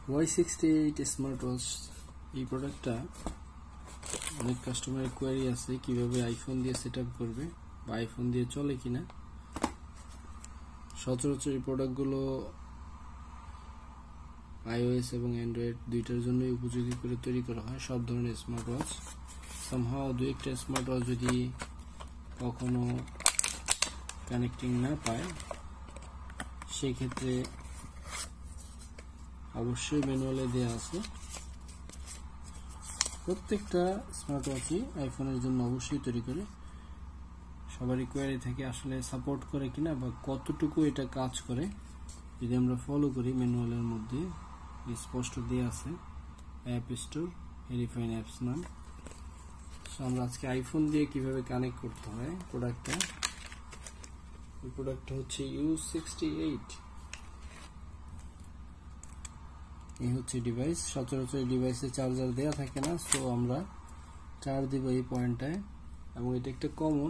Y68 smart watch এই প্রোডাক্টটা অনেক কাস্টমারের কোয়ারি আছে কিভাবে আইফোন দিয়ে সেটআপ করবে বা আইফোন দিয়ে চলে কিনা। সচরাচর এই প্রোডাক্টগুলো iOS এবং অ্যান্ড্রয়েড দুইটার জন্যই উপযোগী করে তৈরি করা হয় সব ধরনের স্মার্ট ওয়াচ। সামহাও দুই একটা স্মার্ট ওয়াচ যদি কখনো কানেক্টিং না পায় সেই ক্ষেত্রে অবশ্যই ম্যানুয়ালে দেওয়া আছে। প্রত্যেকটা স্মার্ট ওয়াচই আইফোনের জন্য অবশ্যই তৈরি করে। সবারই কোয়ারি থেকে আসলে সাপোর্ট করে কিনা বা কতটুকু এটা কাজ করে যদি আমরা ফলো করি ম্যানুয়ালের মধ্যে স্পষ্ট দেওয়া আছে অ্যাপ স্টোর Hryfine অ্যাপস নাম। সো আমরা আজকে আইফোন দিয়ে কিভাবে কানেক্ট করতে হয় প্রোডাক্টটা। এই প্রোডাক্টটা হচ্ছে U68। এই হচ্ছে ডিভাইস। সচরাচর এই ডিভাইসে চার্জার দেওয়া থাকে না, সো আমরা চার্জ দিব এই পয়েন্টটায় এবং এটা একটা কমন।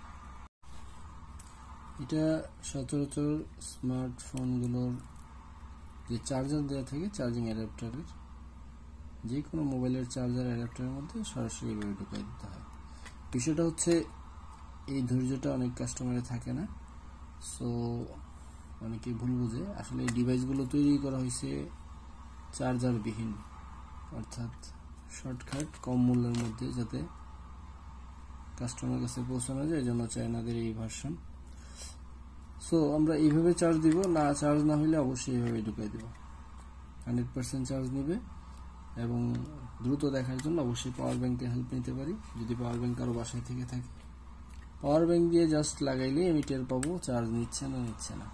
এটা সচরাচর স্মার্টফোনগুলোর যে চার্জার দেওয়া থাকে চার্জিং অ্যাডাপ্টারের যে কোনো মোবাইলের চার্জার অ্যাডাপ্টারের মধ্যে সরাসরি এভাবে ঢুকাই দিতে হয়। বিষয়টা হচ্ছে এই ধৈর্যটা অনেক কাস্টমারে থাকে না, সো অনেকেই ভুল বুঝে। আসলে এই ডিভাইসগুলো তৈরি করা হয়েছে চার্জারবিহীন, অর্থাৎ শর্টকাট কম মূল্যের মধ্যে যাতে কাস্টমারের কাছে পৌঁছানো যায়, এজন্য চায়নাদের এই ভার্সন। সো আমরা এইভাবে চার্জ দিব, না চার্জ না হলে অবশ্যই এইভাবে ঢুকাই দেব। 100% চার্জ নেবে এবং দ্রুত দেখার জন্য অবশ্যই পাওয়ার ব্যাংকের হেল্প নিতে পারি যদি পাওয়ার ব্যাংক আরও বাসায় থেকে থাকে। পাওয়ার ব্যাংক দিয়ে জাস্ট লাগাইলে আমি টের পাবো চার্জ নিচ্ছে না।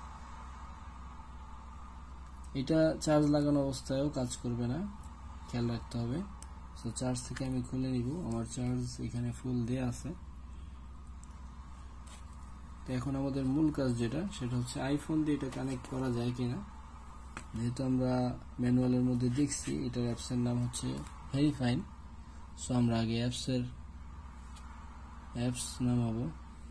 এটা চার্জ লাগানো অবস্থায়ও কাজ করবে না, খেয়াল রাখতে হবে। সো চার্জ থেকে আমি খুলে নিব, আমার চার্জ এখানে ফুল দেয়া আছে। তো এখন আমাদের মূল কাজ যেটা সেটা হচ্ছে আইফোন দিয়ে এটা কানেক্ট করা যায় কিনা। যেহেতু আমরা ম্যানুয়ালের মধ্যে দেখছি এটার অ্যাপসের নাম হচ্ছে Hryfine, সো আমরা আগে অ্যাপস নামাবো।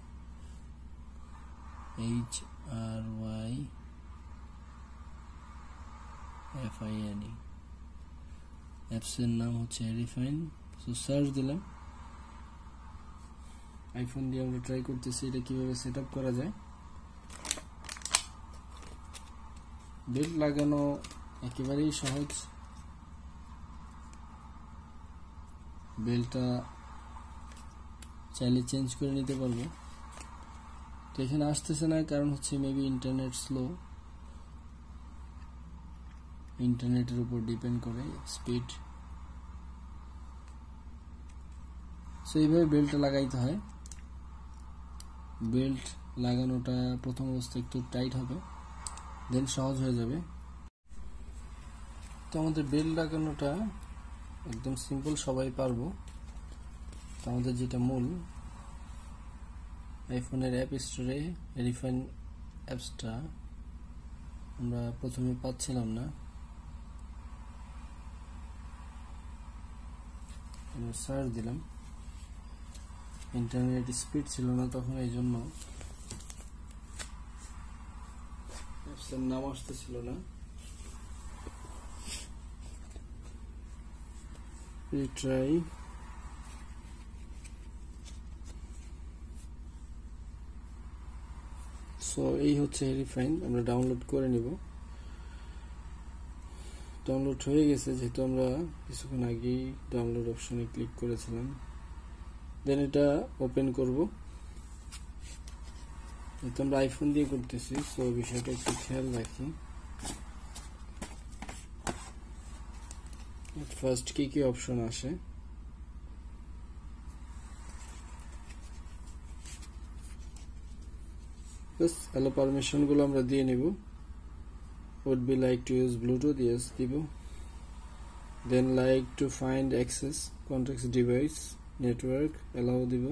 HRYFINE অ্যাপসের নাম হচ্ছে Hryfine। সো সার্চ দিলাম। আইফোন দিয়ে আমরা ট্রাই করতেছি এটা কিভাবে সেট আপ করা যায়। বেল্ট লাগানো একেবারেই সহজ। বেল্টটা চাইলে চেঞ্জ করে নিতে পারবো। তো এখানে আসতেছে না, কারণ হচ্ছে মেবি ইন্টারনেট স্লো, ইন্টারনেটের উপর ডিপেন্ড করে স্পিড। সো এইভাবে বেল্টটা লাগাইতে হয়। বেল্ট লাগানোটা প্রথম অবস্থায় একটু টাইট হবে, দেন সহজ হয়ে যাবে। তো আমাদের বেল্ট লাগানোটা একদম সিম্পল, সবাই পারবো। তো আমাদের যেটা মূল আইফোনের অ্যাপ স্টোরে Hryfine অ্যাপসটা আমরা প্রথমে পাচ্ছিলাম না, আমরা সার্চ দিলাম, ইন্টারনেট স্পিড ছিল না তখন, এই জন্য অ্যাপসের নাম আসতেছিল না। রিট্রাই। সো এই হচ্ছে Hryfine, আমরা ডাউনলোড করে নিব। ডাউনলোড হয়ে গেছে যেহেতু আমরা কিছুক্ষণ আগেই ডাউনলোড অপশনে ক্লিক করেছিলাম। দেন এটা ওপেন করব। এটা আমরা আইফোন দিয়ে করতেছি, সো বিষয়টা একটু খেয়াল রাখি। ফার্স্ট কি অপশন আসে, বাস হ্যালো পারমিশন গুলো আমরা দিয়ে নিব। would be like to use Bluetooth, yes দিব। then like to find access contacts device network, allow দিব।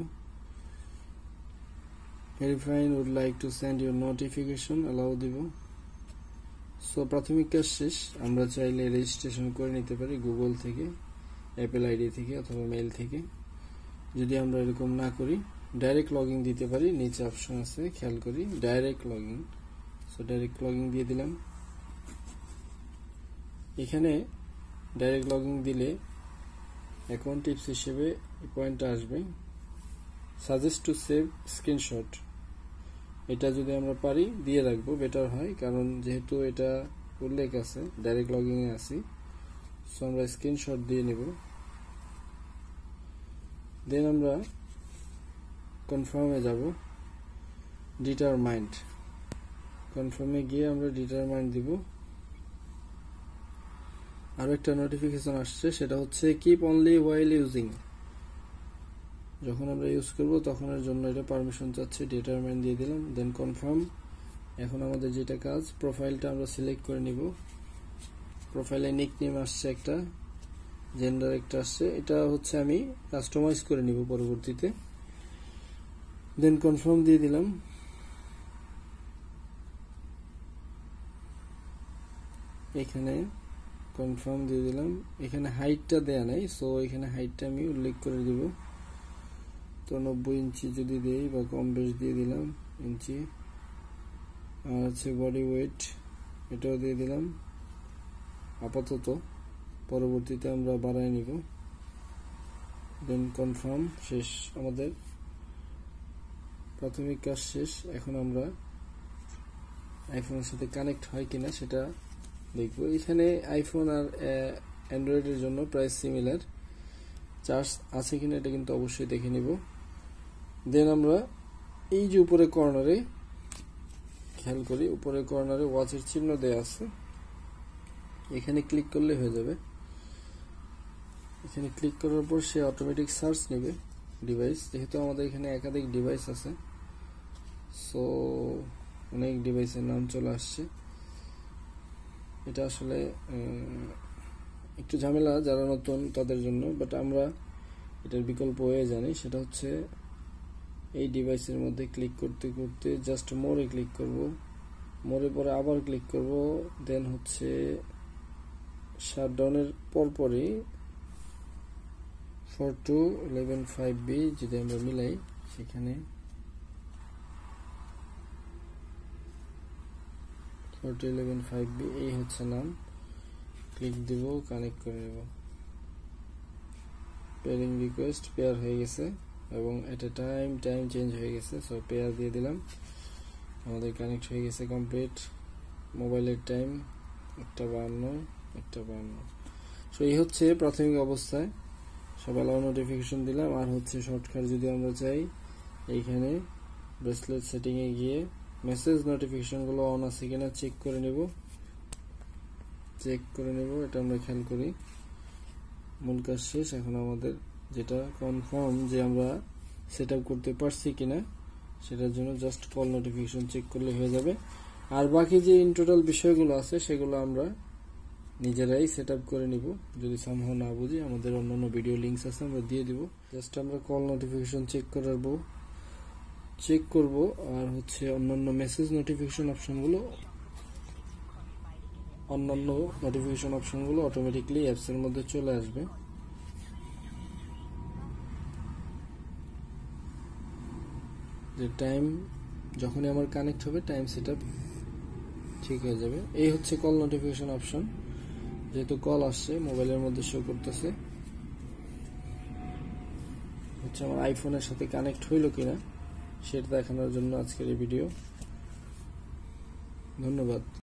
Hryfine would like to send you notification, allow দিব। সো প্রাথমিক কাজ শেষ। আমরা চাইলে রেজিস্ট্রেশন করে নিতে পারি গুগল থেকে, অ্যাপেল আইডি থেকে অথবা মেইল থেকে। যদি আমরা এরকম না করি ডাইরেক্ট লগইন দিতে পারি, নিচে অপশন আছে খেয়াল করি direct login. So direct login দিয়ে দিলাম। এখানে ডাইরেক্ট লগইন দিলে অ্যাকাউন্ট টিপস হিসেবে এই পয়েন্টটা আসবে, সাজেস্ট টু সেভ স্ক্রিনশট। এটা যদি আমরা পারি দিয়ে রাখবো, বেটার হয়, কারণ যেহেতু এটা উল্লেখ আছে ডাইরেক্ট লগইনে আছি, সো আমরা স্ক্রিনশট দিয়ে নেব। দেন আমরা কনফার্মে যাব, ডিটারমাইন্ড, কনফার্মে গিয়ে আমরা ডিটারমাইন্ড দিব। আরো একটা নোটিফিকেশন আসছে, সেটা হচ্ছে কিপ অনলি ওয়াইল ইউজিং, যখন আমরা ইউজ করব তখনের জন্য এটা পারমিশন চাচ্ছে, ডিটারমাইন্ড দিয়ে দিলাম। Then confirm. এখন আমাদের যেটা কাজ, প্রোফাইলটা আমরা সিলেক্ট করে নিব। প্রোফাইলে নিকনেম আসছে একটা, জেন্ডার একটা আসছে, এটা হচ্ছে আমি কাস্টমাইজ করে নিব পরবর্তীতে। দেন কনফার্ম দিয়ে দিলাম। এখানে কনফার্ম দিয়ে দিলাম। এখানে হাইটটা দেয়া নাই, সো এখানে হাইটটা আমি উল্লেখ করে দিব। তো 90 ইঞ্চি যদি দেই বা কম বেশ দিয়ে দিলাম ইঞ্চি। আর হচ্ছে বডি ওয়েট, এটাও দিয়ে দিলাম আপাতত, পরবর্তীতে আমরা বাড়ায় নিব। দেন কনফার্ম, শেষ। আমাদের প্রাথমিক কাজ শেষ। এখন আমরা আইফোনের সাথে কানেক্ট হয় কিনা সেটা দেখব। এখানে আইফোন আর অ্যান্ড্রয়েডের জন্য প্রায় সিমিলার, চার্জ আছে কিনা এটা কিন্তু অবশ্যই দেখে নিব। দেন আমরা এই যে উপরে কর্নারে খেয়াল করি, উপরে কর্নারে ওয়াচের চিহ্ন দেয়া আছে, এখানে ক্লিক করলে হয়ে যাবে। এখানে ক্লিক করার পর সে অটোমেটিক সার্চ নেবে ডিভাইস, যেহেতু আমাদের এখানে একাধিক ডিভাইস আছে, সো অনেক ডিভাইসের নাম চলে আসছে। এটা আসলে একটু ঝামেলা যারা নতুন তাদের জন্য, বাট আমরা এটার বিকল্প হয়ে জানি, সেটা হচ্ছে এই ডিভাইসের মধ্যে ক্লিক করতে করতে জাস্ট মোরে ক্লিক করব, মোরে পরে আবার ক্লিক করব। দেন হচ্ছে শাটডাউনের পরপরই 42115B যদি আমরা মিলাই, সেখানে 42115B এই হচ্ছে নাম, ক্লিক দিব, কানেক্ট করে নেব। পেয়ারিং রিকোয়েস্ট পেয়ার হয়ে গেছে এবং এট এ টাইম চেঞ্জ হয়ে গেছে, সো পেয়ার দিয়ে দিলাম। আমাদের কানেক্ট হয়ে গেছে কমপ্লিট। মোবাইলের টাইম 1:52। সো এই হচ্ছে প্রাথমিক অবস্থায়। সব অ্যালাউ নোটিফিকেশন দিলাম। আর হচ্ছে শর্টকাট যদি আমরা চাই, এইখানে ব্রেসলেট সেটিংয়ে গিয়ে মেসেজ নোটিফিকেশনগুলো অন আছে কিনা চেক করে নেব। এটা আমরা খেয়াল করি। মূল কাজ শেষ। এখন আমাদের যেটা কনফার্ম যে আমরা সেট আপ করতে পারছি কিনা, সেটার জন্য জাস্ট কল নোটিফিকেশন চেক করলে হয়ে যাবে। আর বাকি যে ইন টোটাল বিষয়গুলো আছে সেগুলো আমরা নিজেরাই সেট আপ করে নিব। যদি সামহাও না বুঝি, আমাদের অন্যান্য ভিডিও লিঙ্কস আছে, আমরা দিয়ে দিব। জাস্ট আমরা কল নোটিফিকেশন চেক করব। আর হচ্ছে অন্যান্য মেসেজ নোটিফিকেশন অপশনগুলো অটোমেটিকলি অ্যাপস এর মধ্যে চলে আসবে। যে টাইম যখনই আমার কানেক্ট হবে, টাইম সেটআপ ঠিক হয়ে যাবে। এই হচ্ছে কল নোটিফিকেশন অপশন। যেহেতু কল আসছে মোবাইলের মধ্যে শো করতেছে, হচ্ছে আমার আইফোনের সাথে কানেক্ট হইল কিনা সেটা দেখানোর জন্য আজকের এই ভিডিও। ধন্যবাদ।